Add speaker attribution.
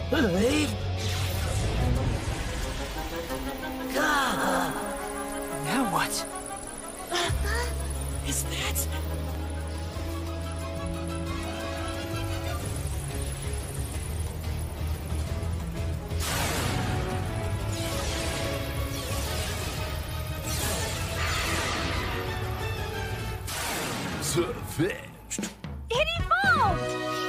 Speaker 1: Believe? God.
Speaker 2: Now what? Is that...
Speaker 3: Farfetch'd.
Speaker 4: It evolved!